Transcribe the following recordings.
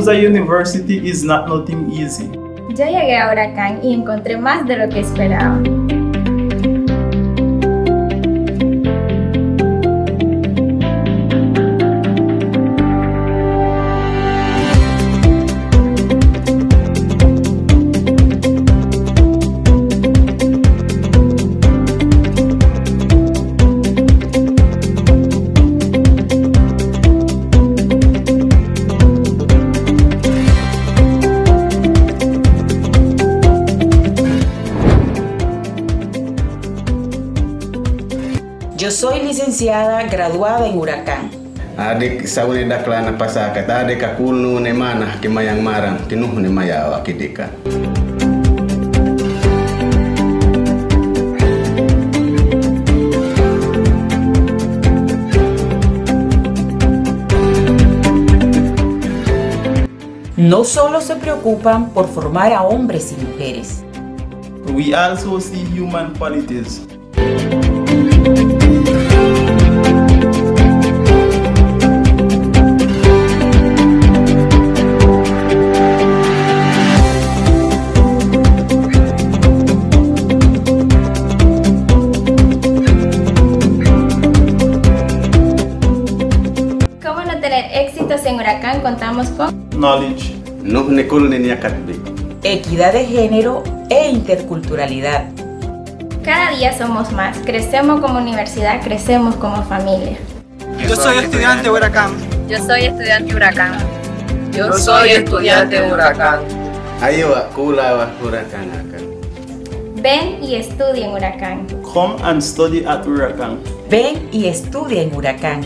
choose a university is not nothing easy. Yo llegué a Huracán y encontré más de lo que esperaba. Yo soy licenciada graduada en Huracán. Adik sauri daklana pasakat adik akunu ne mana kimayang marang tinuh ne mayawa kidika. No solo se preocupan por formar a hombres y mujeres. We also see human qualities. ¿Cómo no tener éxitos en Huracán? Contamos con Knowledge. Nuh ne kul ne yakatbi. Equidad de género e interculturalidad. Cada día somos más, crecemos como universidad, crecemos como familia. Yo soy estudiante de Huracán. Yo soy estudiante de Huracán. Yo soy estudiante de Huracán. Ayo kula wa Huracán akan. Ven y estudia en Huracán. Come and study at Huracán. Ven y estudia en Huracán.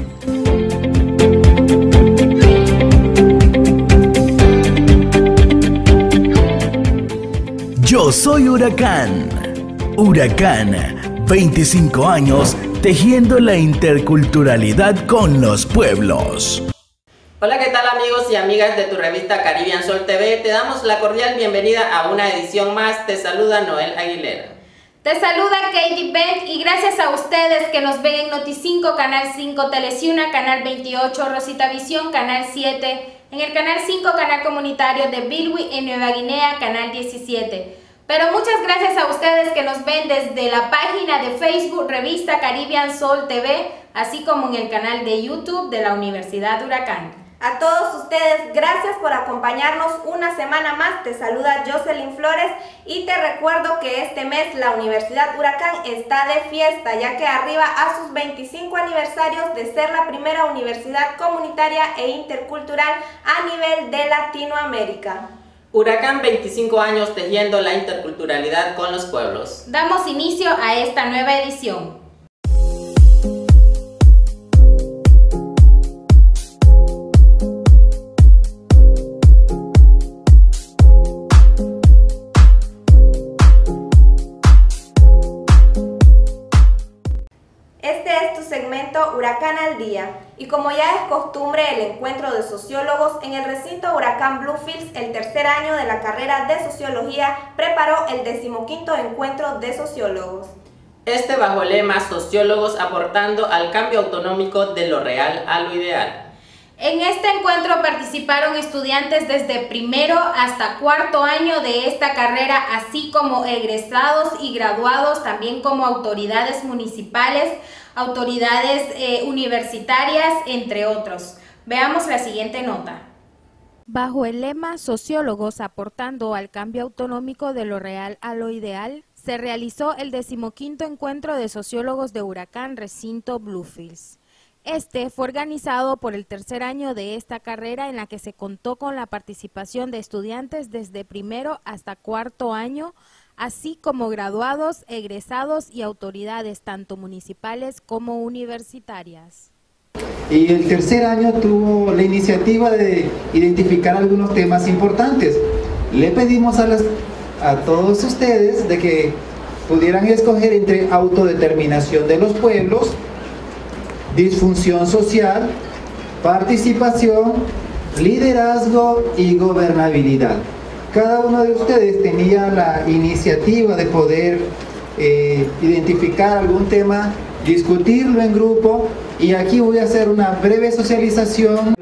Yo soy Huracán. Huracán, 25 años tejiendo la interculturalidad con los pueblos. Hola, ¿qué tal amigos y amigas de tu revista Caribbean Sol TV? Te damos la cordial bienvenida a una edición más. Te saluda Noel Aguilera. Te saluda Katie Beck y gracias a ustedes que nos ven en Noti5, Canal 5, Teleciuna, Canal 28, Rosita Visión, Canal 7, en el Canal 5, Canal Comunitario de Bilwi en Nueva Guinea, Canal 17. Pero muchas gracias a ustedes que nos ven desde la página de Facebook Revista Caribbean Sol TV, así como en el canal de YouTube de la Universidad Huracán. A todos ustedes, gracias por acompañarnos una semana más. Te saluda Jocelyn Flores y te recuerdo que este mes la Universidad Huracán está de fiesta, ya que arriba a sus 25 aniversarios de ser la primera universidad comunitaria e intercultural a nivel de Latinoamérica. Huracán, 25 años tejiendo la interculturalidad con los pueblos. Damos inicio a esta nueva edición. Este es tu segmento Huracán al Día y como ya es costumbre el encuentro de sociólogos en el recinto Huracán Bluefields, el tercer año de la carrera de Sociología preparó el 15º encuentro de sociólogos. Este bajo el lema Sociólogos aportando al cambio autonómico de lo real a lo ideal. En este encuentro participaron estudiantes desde primero hasta cuarto año de esta carrera, así como egresados y graduados, también como autoridades municipales, autoridades universitarias, entre otros. Veamos la siguiente nota. Bajo el lema Sociólogos aportando al cambio autonómico de lo real a lo ideal, se realizó el 15º encuentro de sociólogos de Huracán, recinto Bluefields. Este fue organizado por el tercer año de esta carrera, en la que se contó con la participación de estudiantes desde primero hasta cuarto año, así como graduados, egresados y autoridades tanto municipales como universitarias. Y el tercer año tuvo la iniciativa de identificar algunos temas importantes. Le pedimos a todos ustedes de que pudieran escoger entre autodeterminación de los pueblos, disfunción social, participación, liderazgo y gobernabilidad. Cada uno de ustedes tenía la iniciativa de poder identificar algún tema, discutirlo en grupo, y aquí voy a hacer una breve socialización.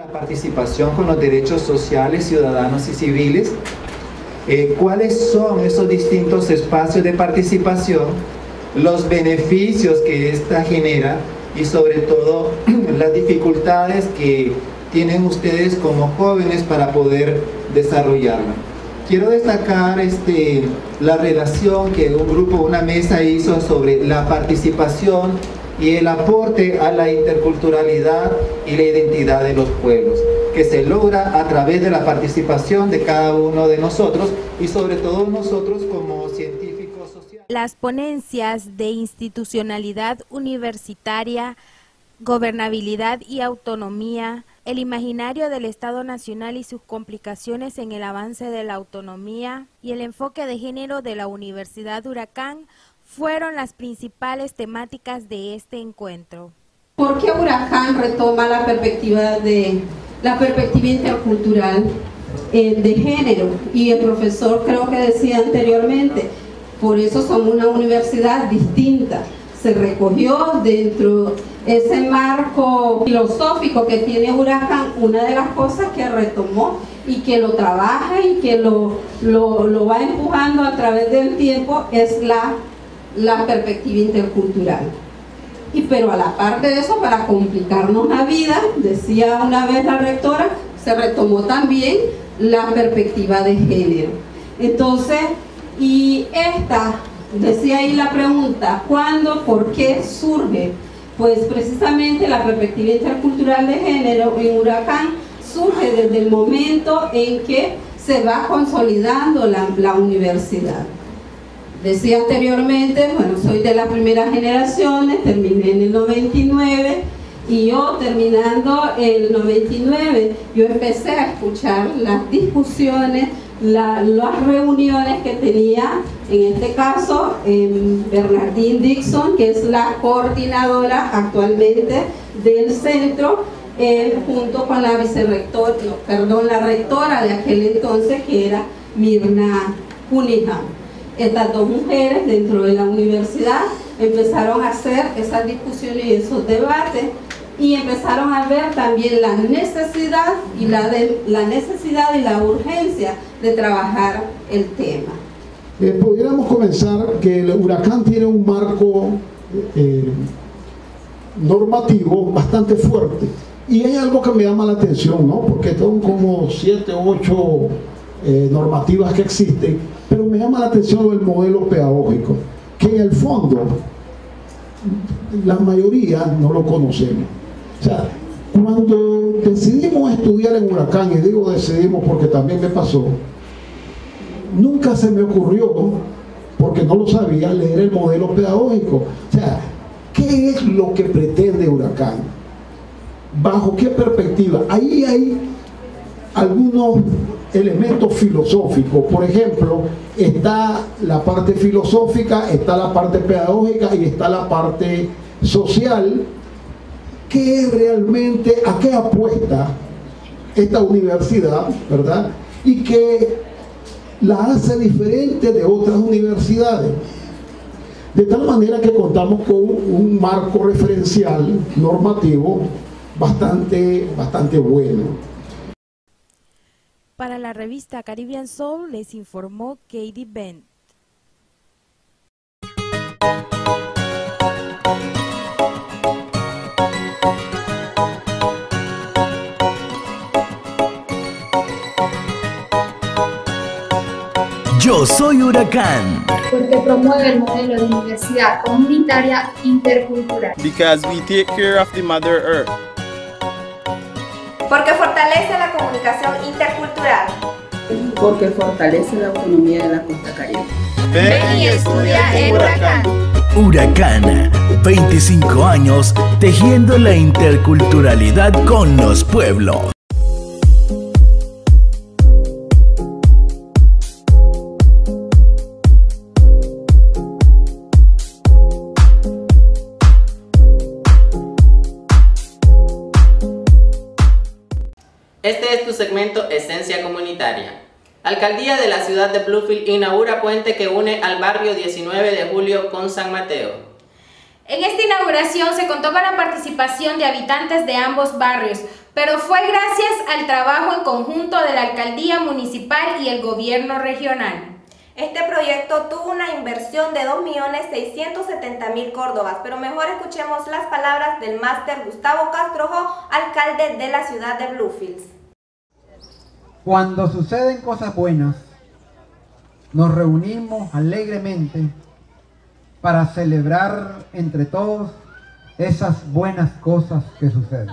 Participación con los derechos sociales, ciudadanos y civiles. ¿Cuáles son esos distintos espacios de participación? Los beneficios que esta genera y sobre todo las dificultades que tienen ustedes como jóvenes para poder desarrollarla. Quiero destacar la relación que un grupo, una mesa hizo sobre la participación y el aporte a la interculturalidad y la identidad de los pueblos, que se logra a través de la participación de cada uno de nosotros y sobre todo nosotros como científicos sociales. Las ponencias de institucionalidad universitaria, gobernabilidad y autonomía, el imaginario del Estado Nacional y sus complicaciones en el avance de la autonomía y el enfoque de género de la Universidad Huracán fueron las principales temáticas de este encuentro. ¿Por qué Huracán retoma la perspectiva intercultural de género? Y el profesor creo que decía anteriormente, por eso somos una universidad distinta. Se recogió dentro ese marco filosófico que tiene Huracán, una de las cosas que retomó y que lo trabaja y que lo va empujando a través del tiempo es la perspectiva intercultural. Pero a la par de eso, para complicarnos la vida, decía una vez la rectora, se retomó también la perspectiva de género. Entonces, y decía ahí la pregunta, ¿cuándo, por qué surge? Pues precisamente la perspectiva intercultural de género en Huracán surge desde el momento en que se va consolidando la universidad. Decía anteriormente, bueno, soy de las primeras generaciones, terminé en el 99 y yo terminando el 99, yo empecé a escuchar las discusiones, las reuniones que tenía, en este caso, Bernardine Dixon, que es la coordinadora actualmente del centro, junto con la la rectora de aquel entonces, que era Mirna Cunningham. Estas dos mujeres dentro de la universidad empezaron a hacer esas discusiones y esos debates y empezaron a ver también la necesidad y la urgencia de trabajar el tema. Pudiéramos comenzar que el Huracán tiene un marco normativo bastante fuerte y hay algo que me llama la atención, ¿no? Porque son como 7 o 8 normativas que existen, pero me llama la atención lo del modelo pedagógico, que en el fondo la mayoría no lo conocemos. O sea, cuando decidimos estudiar en Huracán, y digo decidimos porque también me pasó, nunca se me ocurrió, porque no lo sabía, leer el modelo pedagógico. O sea, ¿qué es lo que pretende Huracán? ¿Bajo qué perspectiva? Ahí hay algunos elementos filosóficos. Por ejemplo, está la parte filosófica, está la parte pedagógica y está la parte social. ¿Qué es realmente, a qué apuesta esta universidad, verdad? Y que la hace diferente de otras universidades. De tal manera que contamos con un marco referencial normativo bastante bueno. Para la revista Caribbean Soul les informó Katie Bent. Yo soy Huracán. Porque promueve el modelo de universidad comunitaria intercultural. Because we take care of the Mother Earth. Porque fortalece la comunicación intercultural. Porque fortalece la autonomía de la costa caribe. Ven y estudia en Huracán. Huracán, 25 años tejiendo la interculturalidad con los pueblos. Este es tu segmento Esencia Comunitaria. Alcaldía de la ciudad de Bluefield inaugura puente que une al barrio 19 de Julio con San Mateo. En esta inauguración inauguración se contó con la participación de habitantes de ambos barrios, pero fue gracias al trabajo en conjunto de la Alcaldía Municipal y el Gobierno Regional. Este proyecto tuvo una inversión de 2.670.000 córdobas, pero mejor escuchemos las palabras del máster Gustavo Castrojo, alcalde de la ciudad de Bluefields. Cuando suceden cosas buenas, nos reunimos alegremente para celebrar entre todos esas buenas cosas que suceden.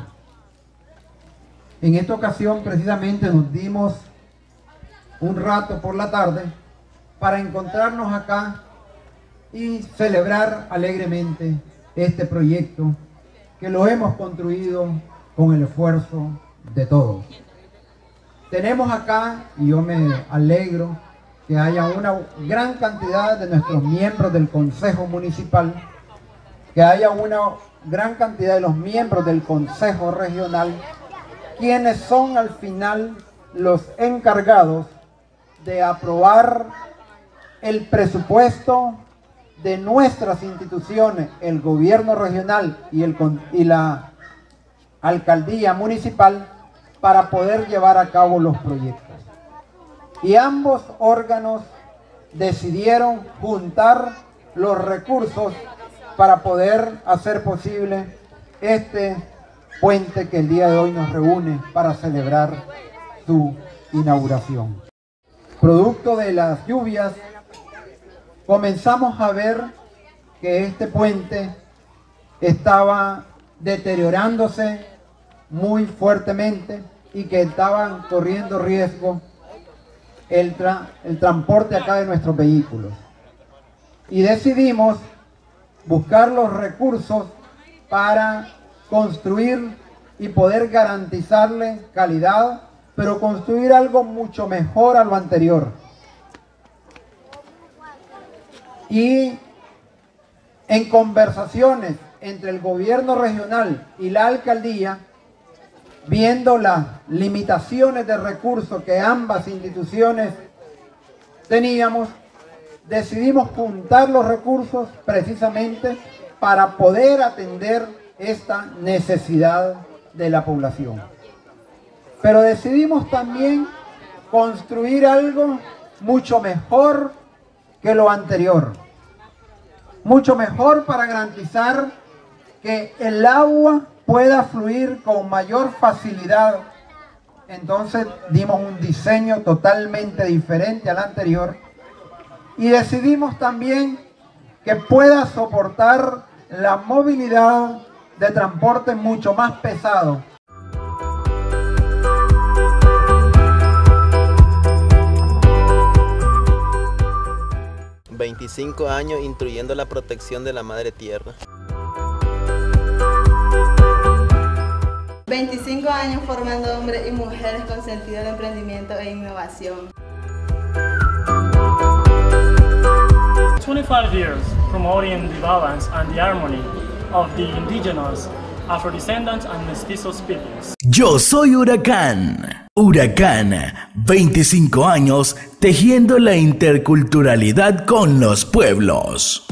En esta ocasión precisamente nos dimos un rato por la tarde para encontrarnos acá y celebrar alegremente este proyecto que lo hemos construido con el esfuerzo de todos. Tenemos acá, y yo me alegro, que haya una gran cantidad de nuestros miembros del Consejo Municipal, que haya una gran cantidad de los miembros del Consejo Regional, quienes son al final los encargados de aprobar el presupuesto de nuestras instituciones, el gobierno regional y la alcaldía municipal, para poder llevar a cabo los proyectos. Y ambos órganos decidieron juntar los recursos para poder hacer posible este puente que el día de hoy nos reúne para celebrar su inauguración. Producto de las lluvias, comenzamos a ver que este puente estaba deteriorándose muy fuertemente y que estaban corriendo riesgo el transporte acá de nuestros vehículos. Y decidimos buscar los recursos para construir y poder garantizarle calidad, pero construir algo mucho mejor a lo anterior. Y en conversaciones entre el gobierno regional y la alcaldía, viendo las limitaciones de recursos que ambas instituciones teníamos, decidimos juntar los recursos precisamente para poder atender esta necesidad de la población. Pero decidimos también construir algo mucho mejor que lo anterior, mucho mejor para garantizar que el agua pueda fluir con mayor facilidad. Entonces dimos un diseño totalmente diferente al anterior y decidimos también que pueda soportar la movilidad de transporte mucho más pesado. ...25 años instruyendo la protección de la madre tierra. 25 años formando hombres y mujeres con sentido de emprendimiento e innovación. 25 years promoting the balance and the harmony of the indigenous, Afrodescendants and mestizos peoples. Yo soy Huracán. Huracán, 25 años tejiendo la interculturalidad con los pueblos.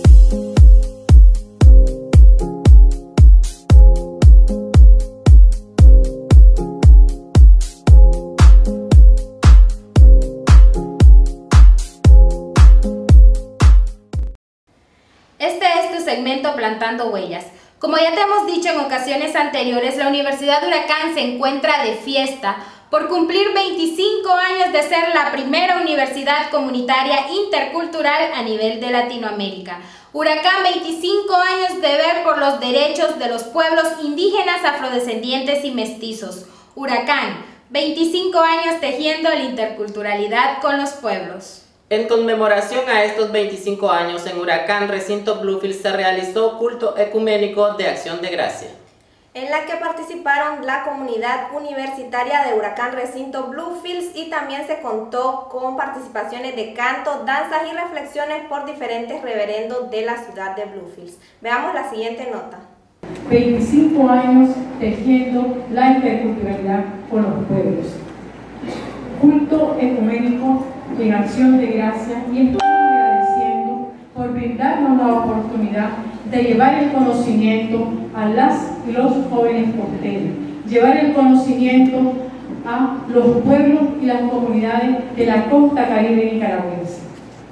Este es tu segmento Plantando Huellas. Como ya te hemos dicho en ocasiones anteriores, la Universidad Huracán se encuentra de fiesta por cumplir 25 años de ser la primera universidad comunitaria intercultural a nivel de Latinoamérica. Huracán, 25 años de ver por los derechos de los pueblos indígenas, afrodescendientes y mestizos. Huracán, 25 años tejiendo la interculturalidad con los pueblos. En conmemoración a estos 25 años, en Huracán, recinto Bluefields, se realizó culto ecuménico de Acción de Gracia, en la que participaron la comunidad universitaria de Huracán Recinto Bluefields, y también se contó con participaciones de canto, danzas y reflexiones por diferentes reverendos de la ciudad de Bluefields. Veamos la siguiente nota. 25 años tejiendo la interculturalidad con los pueblos. Culto ecuménico en Acción de Gracia, y estamos agradeciendo por brindarnos la oportunidad de llevar el conocimiento a las y los jóvenes costeños, llevar el conocimiento a los pueblos y las comunidades de la costa caribe nicaragüense.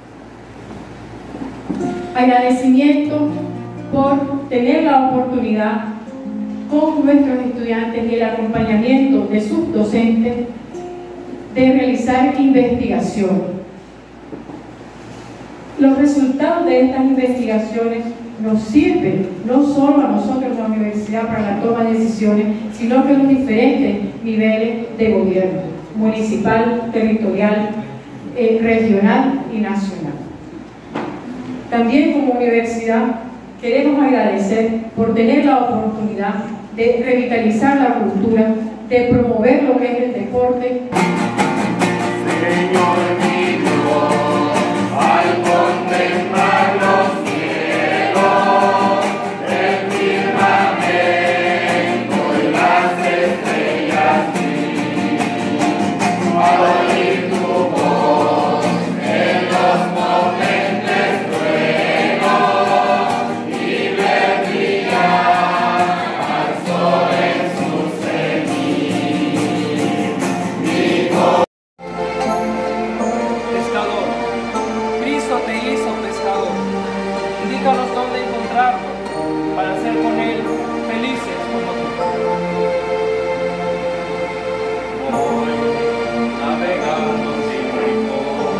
Agradecimiento por tener la oportunidad con nuestros estudiantes y el acompañamiento de sus docentes de realizar investigación. Los resultados de estas investigaciones nos sirven no solo a nosotros, la universidad, para la toma de decisiones, sino que los diferentes niveles de gobierno, municipal, territorial, regional y nacional. También como universidad queremos agradecer por tener la oportunidad de revitalizar la cultura, de promover lo que es el deporte. Señor mío, al contemplar los cielos, el firmamento y las estrellas al oír tu voz en los potentes truenos y ver brillar al sol en su cenit. Pescador, Cristo te hizo pescador. Indícanos dónde encontrarlo para ser con él felices como tú. Voy navegando sin rumbo,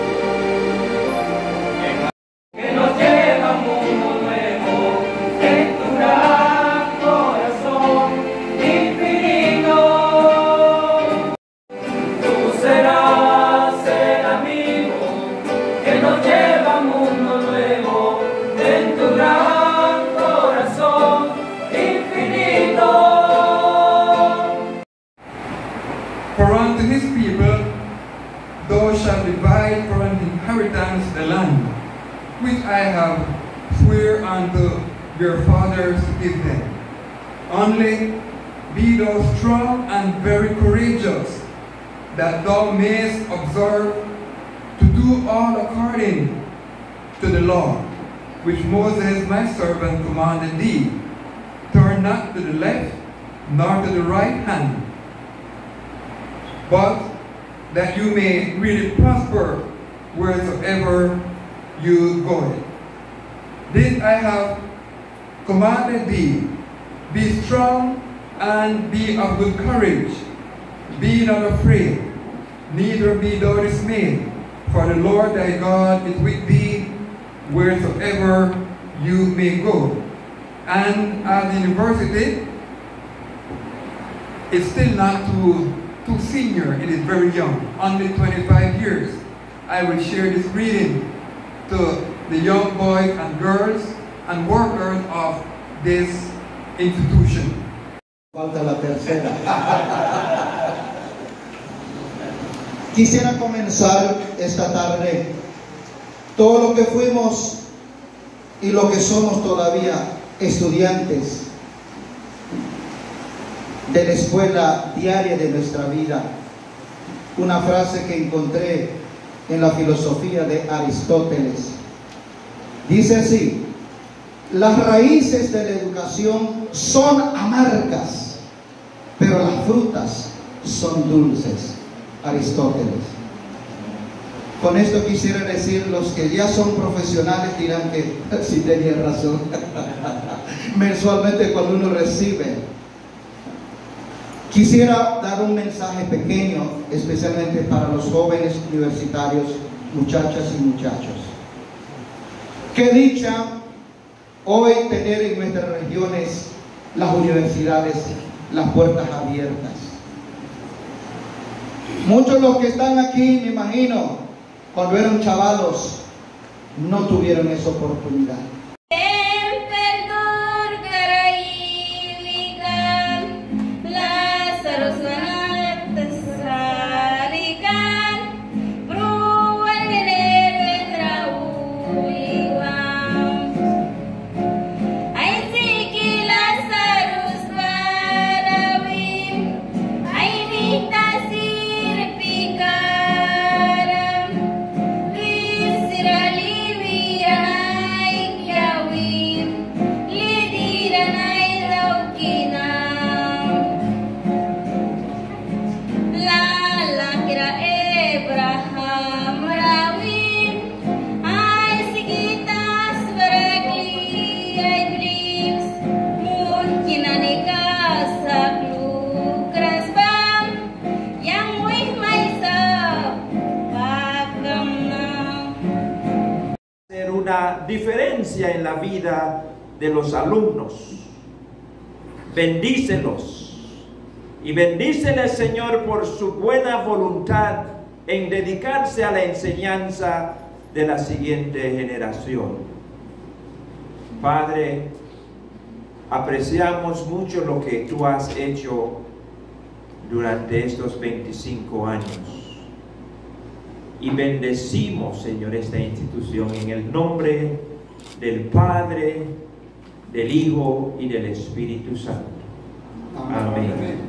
que nos lleva a un mundo nuevo, en tu gran corazón infinito. Tú serás el amigo que nos lleva a un mundo nuevo, en tu gran corazón infinito. For unto his people thou shalt divide for an inheritance the land, which I have swear unto your fathers to give them. Only be thou strong and very courageous, that thou mayest observe to do all according to the law, which Moses my servant commanded thee. Turn not to the left, nor to the right hand, but that you may really prosper wheresoever you go. This I have commanded thee. Be strong and be of good courage. Be not afraid, neither be thou dismayed, for the Lord thy God is with thee wheresoever you may go. And at the university, it's still not too senior, it is very young, only 25 years. I will share this reading to the young boys and girls and workers of this institution. Falta la tercera. Quisiera comenzar esta tarde todo lo que fuimos y lo que somos todavía estudiantes de la escuela diaria de nuestra vida. Una frase que encontré en la filosofía de Aristóteles. Dice así: las raíces de la educación son amargas, pero las frutas son dulces. Aristóteles. Con esto quisiera decir, los que ya son profesionales dirán que sí tenía razón. Mensualmente cuando uno recibe. Quisiera dar un mensaje pequeño, especialmente para los jóvenes universitarios, muchachas y muchachos. Qué dicha hoy tener en nuestras regiones las universidades, las puertas abiertas. Muchos de los que están aquí, me imagino, cuando eran chavalos, no tuvieron esa oportunidad. influencia en la vida de los alumnos. Bendícelos y bendícele, Señor, por su buena voluntad en dedicarse a la enseñanza de la siguiente generación. Padre, apreciamos mucho lo que tú has hecho durante estos 25 años y bendecimos, Señor, esta institución en el nombre del Padre, del Hijo y del Espíritu Santo. Amén.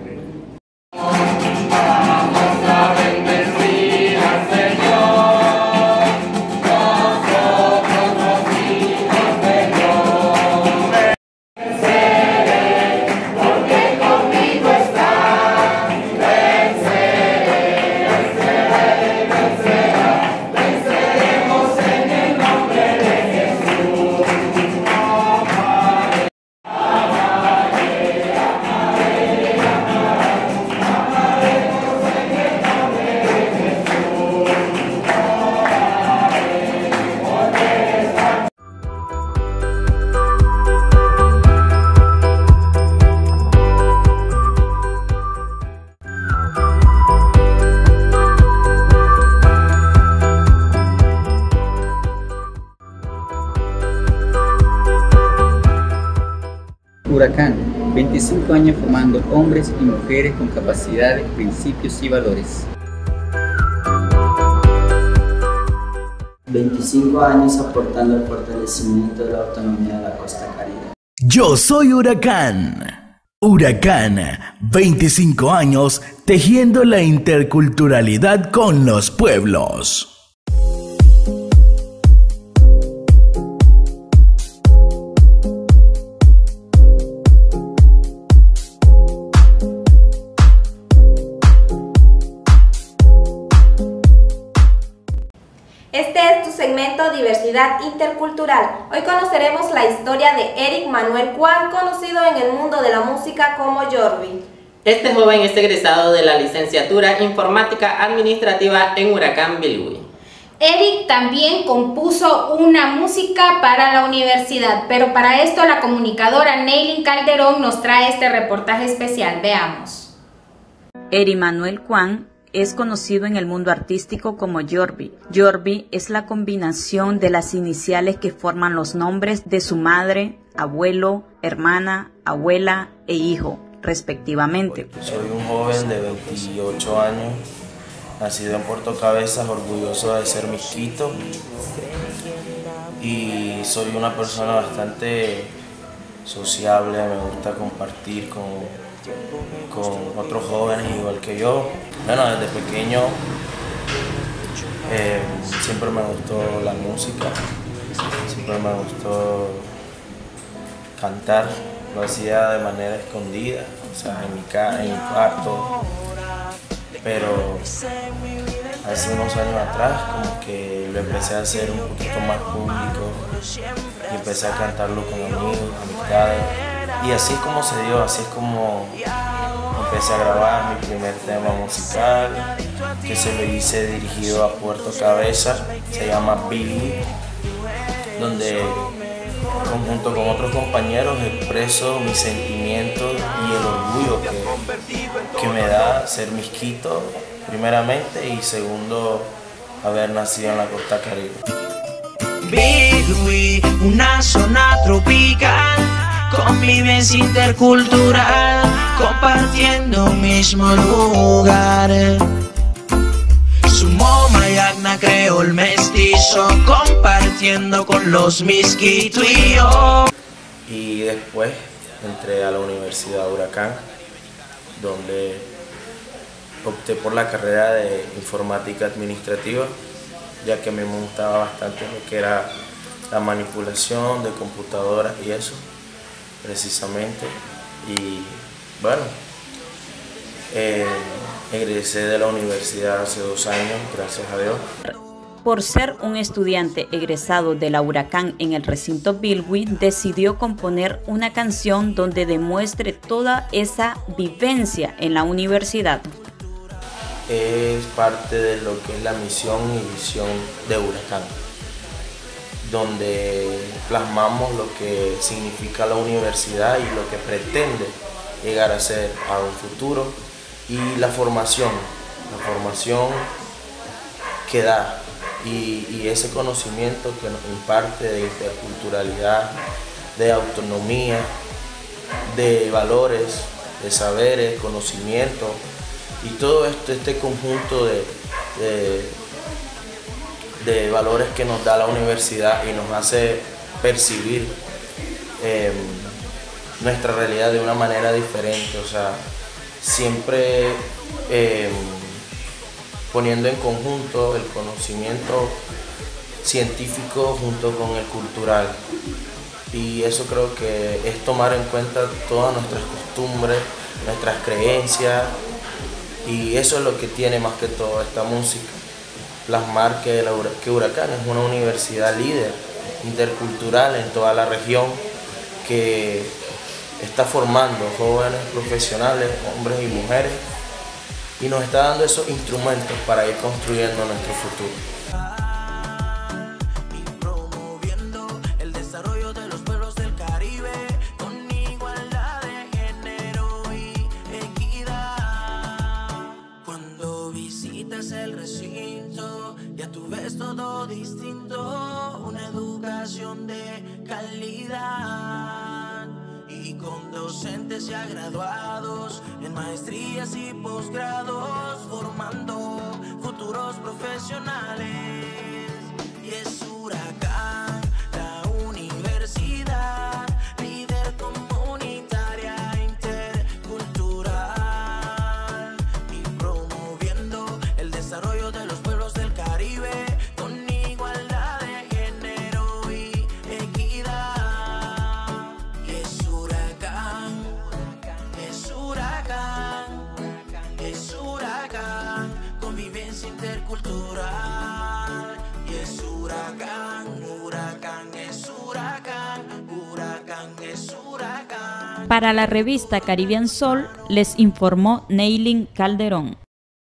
Huracán, 25 años formando hombres y mujeres con capacidades, principios y valores. 25 años aportando al fortalecimiento de la autonomía de la costa caribe. Yo soy Huracán. Huracán, 25 años tejiendo la interculturalidad con los pueblos. Este es tu segmento Diversidad Intercultural. Hoy conoceremos la historia de Eric Manuel Kwan, conocido en el mundo de la música como Jorvi. Este joven es egresado de la licenciatura Informática Administrativa en Huracán Bilwi. Eric también compuso una música para la universidad, pero para esto la comunicadora Neylin Calderón nos trae este reportaje especial. Veamos. Eric Manuel Kwan es conocido en el mundo artístico como Jorvi. Jorvi es la combinación de las iniciales que forman los nombres de su madre, abuelo, hermana, abuela e hijo, respectivamente. Soy un joven de 28 años, nacido en Puerto Cabezas, orgulloso de ser misquito, y soy una persona bastante sociable, me gusta compartir con otros jóvenes igual que yo. Bueno, desde pequeño siempre me gustó la música, siempre me gustó cantar, lo hacía de manera escondida, o sea, en mi cuarto, pero hace unos años atrás como que lo empecé a hacer un poquito más público y empecé a cantarlo con amigos, amistades, y así es como se dio, así es como empecé a grabar mi primer tema musical, que se lo hice dirigido a Puerto Cabezas, se llama Billy, donde junto con otros compañeros expreso mis sentimientos y el orgullo que me da ser misquito, primeramente, y segundo, haber nacido en la costa caribe. Bilwi, una zona tropical, convivencia intercultural, compartiendo un mismo lugar. Sumo Mayagna creol mestizo, compartiendo con los misquitos y yo. Y después entré a la Universidad Huracán, donde opté por la carrera de Informática Administrativa, ya que a mí me gustaba bastante lo que era la manipulación de computadoras y eso, precisamente. Y bueno, egresé de la universidad hace 2 años, gracias a Dios. Por ser un estudiante egresado de la Huracán en el recinto Bilwi, decidió componer una canción donde demuestre toda esa vivencia en la universidad. Es parte de lo que es la misión y visión de Huracán. donde plasmamos lo que significa la universidad y lo que pretende llegar a ser a un futuro, y la formación que da y ese conocimiento que nos imparte de interculturalidad, de autonomía, de valores, de saberes, conocimiento, y todo este conjunto de valores que nos da la universidad y nos hace percibir nuestra realidad de una manera diferente, o sea, siempre poniendo en conjunto el conocimiento científico junto con el cultural. Y eso creo que es tomar en cuenta todas nuestras costumbres, nuestras creencias, y eso es lo que tiene más que todo esta música. Plasmar que Huracán es una universidad líder intercultural en toda la región, que está formando jóvenes profesionales, hombres y mujeres, y nos está dando esos instrumentos para ir construyendo nuestro futuro. El recinto, ya tú ves todo distinto, una educación de calidad y con docentes ya graduados en maestrías y posgrados, formando futuros profesionales. Y es Huracán, la universidad líder comunitaria intercultural y promoviendo el desarrollo de los pueblos del Caribe con igualdad de género y equidad. Y es Huracán, es Huracán, es Huracán, convivencia intercultural. Y es Huracán, Huracán es Huracán, Huracán es Huracán. Para la revista Caribbean Soul les informó Neilin Calderón.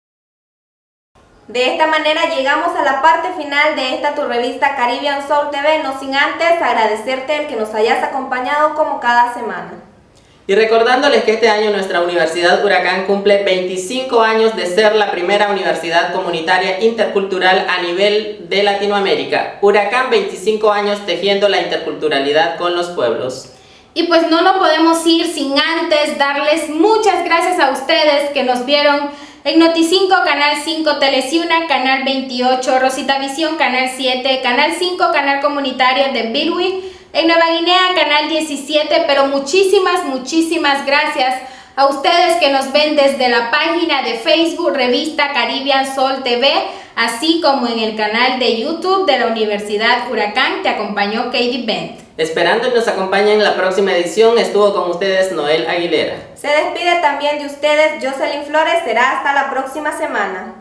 De esta manera llegamos a la parte final de esta tu revista Caribbean Soul TV, no sin antes agradecerte el que nos hayas acompañado como cada semana. Y recordándoles que este año nuestra Universidad Huracán cumple 25 años de ser la primera universidad comunitaria intercultural a nivel de Latinoamérica. Huracán, 25 años tejiendo la interculturalidad con los pueblos. Y pues no nos podemos ir sin antes darles muchas gracias a ustedes que nos vieron en Noti5, Canal 5, Teleciuna, Canal 28, Rosita Visión, Canal 7, Canal 5, Canal Comunitario de Bilwi, en Nueva Guinea, Canal 17, pero muchísimas gracias a ustedes que nos ven desde la página de Facebook, Revista Caribbean Soul TV, así como en el canal de YouTube de la Universidad Huracán. Te acompañó Katie Bent. Esperando que nos acompañen en la próxima edición, estuvo con ustedes Noel Aguilera. Se despide también de ustedes Jocelyn Flores, será hasta la próxima semana.